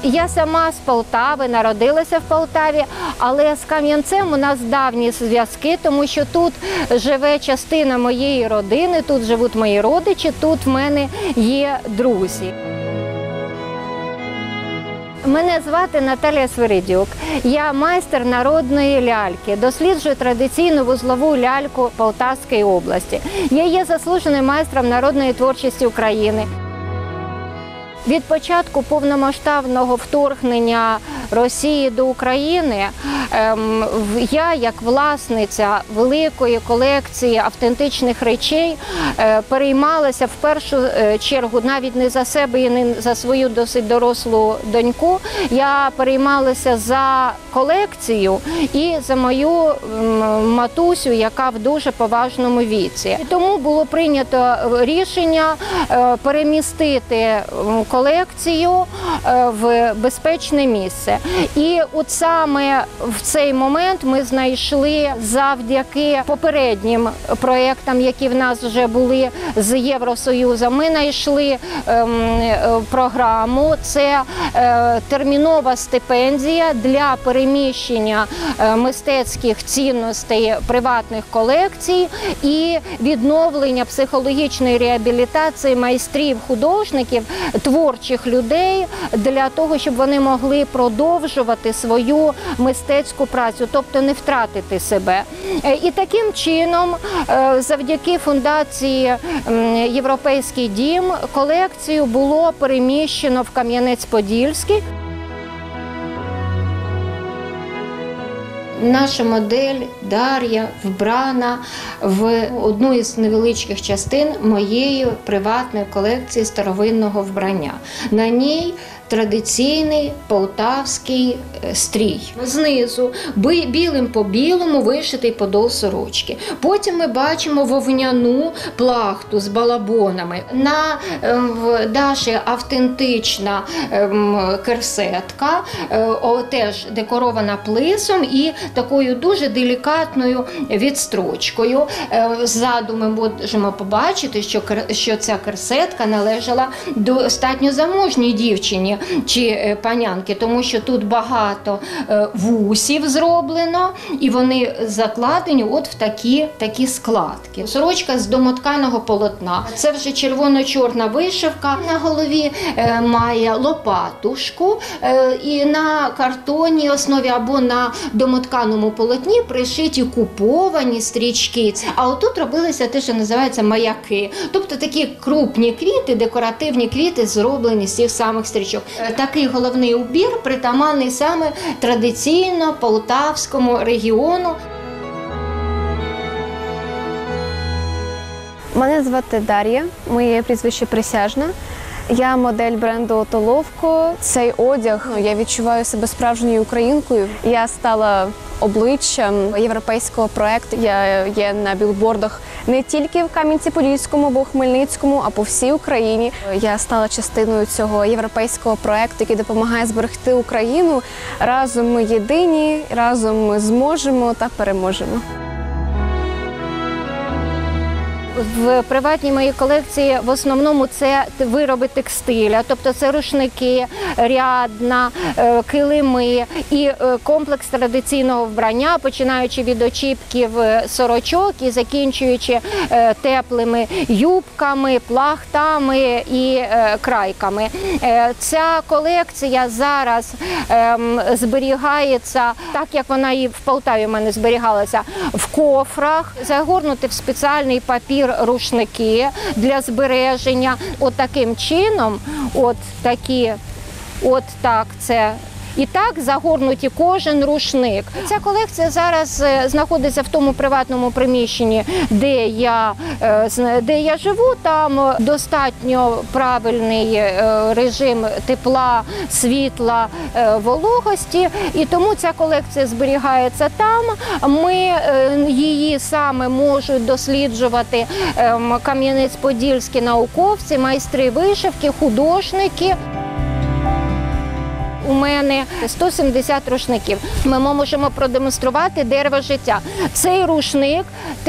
Я сама з Полтави, народилася в Полтаві, але з Кам'янцем у нас давні зв'язки, тому що тут живе частина моєї родини, тут живуть мої родичі, тут в мене є друзі. Мене звати Наталія Свиридюк. Я майстер народної ляльки, досліджую традиційну вузлову ляльку Полтавської області. Я є заслуженим майстром народної творчості України. Від початку повномасштабного вторгнення Росії до України я, як власниця великої колекції автентичних речей, переймалася в першу чергу навіть не за себе і не за свою досить дорослу доньку. Я переймалася за колекцію і за мою матусю, яка в дуже поважному віці. Тому було прийнято рішення перемістити колекцію в безпечне місце. І от саме в цей момент ми знайшли, завдяки попереднім проєктам, які в нас вже були з Євросоюзом, ми знайшли програму. Це термінова стипендія для переміщення мистецьких цінностей приватних колекцій і відновлення психологічної реабілітації майстрів, художників, творчих людей для того, щоб вони могли продовжувати свою мистецьку працю, тобто не втратити себе. І таким чином, завдяки фундації «Європейський дім», колекцію було переміщено в Кам'янець-Подільський. Наша модель Дар'я вбрана в одну із невеличких частин моєї приватної колекції старовинного вбрання. На ній традиційний полтавський стрій. Знизу білим по білому вишитий подол сорочки. Потім ми бачимо вовняну плахту з балабонами. На Даші автентична керсетка, теж декорована плисом і такою дуже делікатною відстрочкою. Ззаду ми можемо побачити, що ця керсетка належала достатньо заможній дівчині чи панянки, тому що тут багато вусів зроблено, і вони закладені от в такі складки. Сорочка з домотканого полотна. Це вже червоно-чорна вишивка. На голові має лопатушку, і на картонній основі або на домотканому полотні пришиті куповані стрічки. А отут робилися те, що називається маяки. Тобто такі крупні квіти, декоративні квіти, зроблені з цих самих стрічок. Такий головний убір притаманний саме традиційно полтавському регіону. Мене звати Дар'я, моє прізвище Присяжна. Я модель бренду «Отоловко». Цей одяг, я відчуваю себе справжньою українкою. Я стала обличчям європейського проєкту. Я є на білбордах не тільки в Кам'янці-Подільському або Хмельницькому, а по всій Україні. Я стала частиною цього європейського проєкту, який допомагає зберегти Україну. Разом ми єдині, разом ми зможемо та переможемо. В приватній моїй колекції в основному це вироби текстиля, тобто це рушники, рядна, килими і комплекс традиційного вбрання, починаючи від очіпків сорочок і закінчуючи теплими юбками, плахтами і крайками. Ця колекція зараз зберігається, так як вона і в Полтаві в мене зберігалася, в кофрах, загорнути в спеціальний папір рушники для збереження. От таким чином, от так це. І так загорнуті кожен рушник. Ця колекція зараз знаходиться в тому приватному приміщенні, де я живу. Там достатньо правильний режим тепла, світла, вологості. І тому ця колекція зберігається там. Її саме можуть досліджувати Кам'янець-Подільські науковці, майстри вишивки, художники. у мене 170 рушників. Ми можемо продемонструвати дерево життя. Цей рушник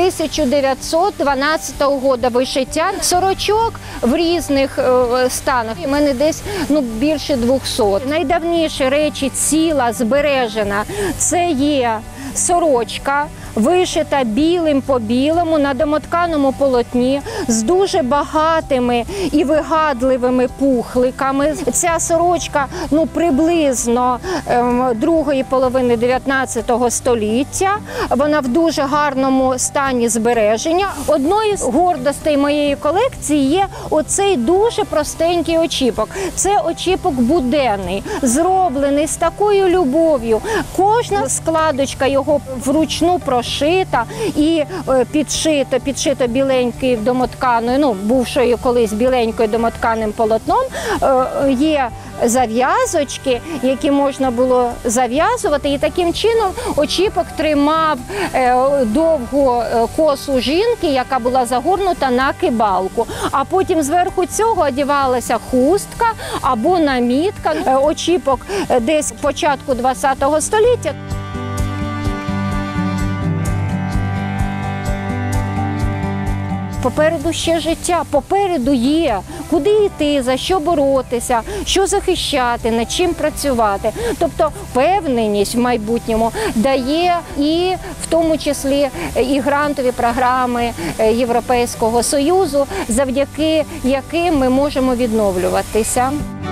1912 року вишиття, сорочок в різних станах. У мене десь більше 200. Найдавніші речі ціла, збережена, це є сорочка, вишита білим по білому на домотканому полотні з дуже багатими і вигадливими пухликами. Ця сорочка приблизно другої половини 19 століття. Вона в дуже гарному стані збереження. Одною з гордостей моєї колекції є оцей дуже простенький очіпок. Це очіпок буденний, зроблений з такою любов'ю. Кожна складочка його вручну прошита і підшито біленькою домотканою, бувшою колись біленькою домотканим полотном. Є зав'язочки, які можна було зав'язувати, і таким чином очіпок тримав довгу косу жінки, яка була загорнута на кибалку. А потім зверху цього одягалася хустка або намітка. Очіпок десь початку ХХ століття. Попереду ще життя, попереду є куди йти, за що боротися, що захищати, над чим працювати. Тобто впевненість в майбутньому дає і в тому числі і грантові програми Європейського Союзу, завдяки яким ми можемо відновлюватися.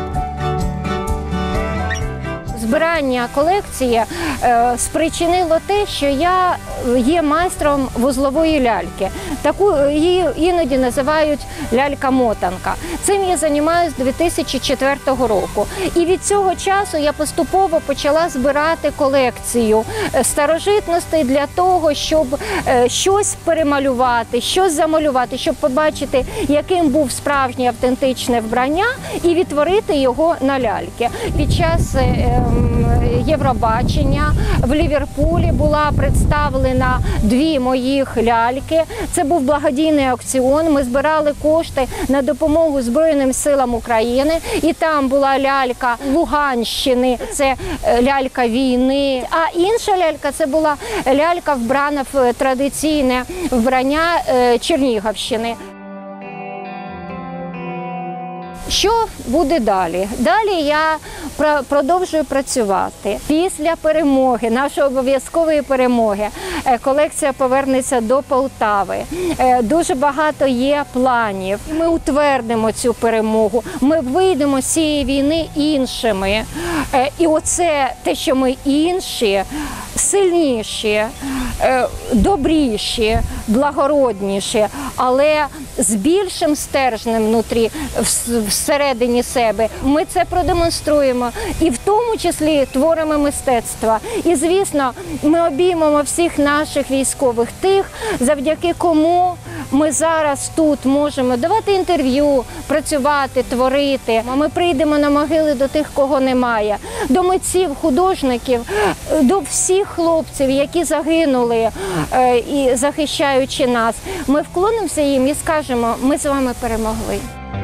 Збирання колекції спричинило те, що я є майстром вузлової ляльки. Таку її іноді називають лялька-мотанка. Цим я займаюся з 2004 року. І від цього часу я поступово почала збирати колекцію старожитностей для того, щоб щось перемалювати, щось замалювати, щоб побачити, яким був справжнє автентичне вбрання, і відтворити його на ляльки. Під час Євробачення в Ліверпулі була представлена 2 моїх ляльки. Це був благодійний аукціон. Ми збирали кошти на допомогу Збройним силам України. І там була лялька Луганщини, це лялька війни. А інша лялька – це була лялька, вбрана в традиційне вбрання Чернігівщини. Що буде далі? Далі я продовжую працювати. Після перемоги, нашої обов'язкової перемоги, колекція повернеться до Полтави. Дуже багато є планів. Ми утвердимо цю перемогу, ми вийдемо з цієї війни іншими. І оце те, що ми інші, сильніші, добріші, благородніші, але з більшим стержнем внутрі, всередині себе. Ми це продемонструємо і в тому числі творами мистецтва. І, звісно, ми обіймемо всіх наших військових, тих, завдяки кому ми зараз тут можемо давати інтерв'ю, працювати, творити. Ми прийдемо на могили до тих, кого немає, до митців, художників, до всіх хлопців, які загинули, і захищаючи нас. Ми вклонимося їм і скажемо, ми з вами перемогли.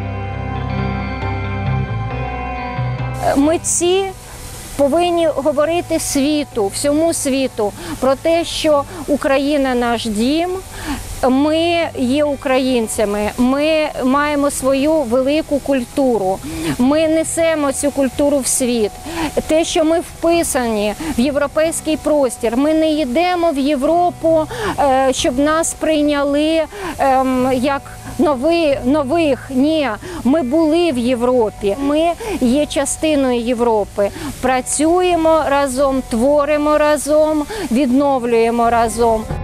Митці повинні говорити світу, всьому світу про те, що Україна – наш дім, ми є українцями, ми маємо свою велику культуру, ми несемо цю культуру в світ. Те, що ми вписані в європейський простір, ми не йдемо в Європу, щоб нас прийняли як нових. Ні, ми були в Європі, ми є частиною Європи. Працюємо разом, творимо разом, відновлюємо разом.